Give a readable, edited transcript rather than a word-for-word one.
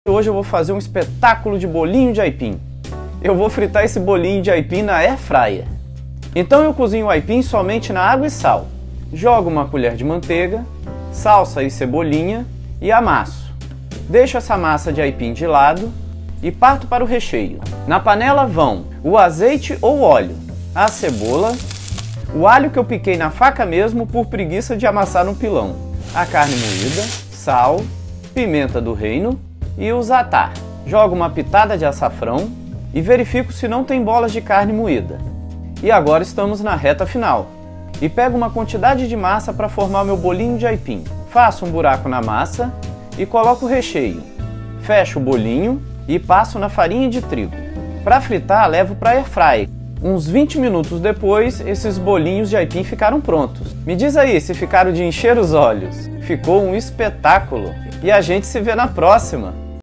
Hoje eu vou fazer um espetáculo de bolinho de aipim. Eu vou fritar esse bolinho de aipim na air fryer. Então eu cozinho o aipim somente na água e sal. Jogo uma colher de manteiga, salsa e cebolinha e amasso. Deixo essa massa de aipim de lado e parto para o recheio. Na panela vão o azeite ou óleo, a cebola, o alho que eu piquei na faca mesmo por preguiça de amassar no pilão, a carne moída, sal, pimenta do reino e o za'atar. Jogo uma pitada de açafrão e verifico se não tem bolas de carne moída. E agora estamos na reta final. E pego uma quantidade de massa para formar meu bolinho de aipim. Faço um buraco na massa e coloco o recheio. Fecho o bolinho e passo na farinha de trigo. Para fritar, levo para air fry. Uns 20 minutos depois, esses bolinhos de aipim ficaram prontos. Me diz aí se ficaram de encher os olhos. Ficou um espetáculo! E a gente se vê na próxima!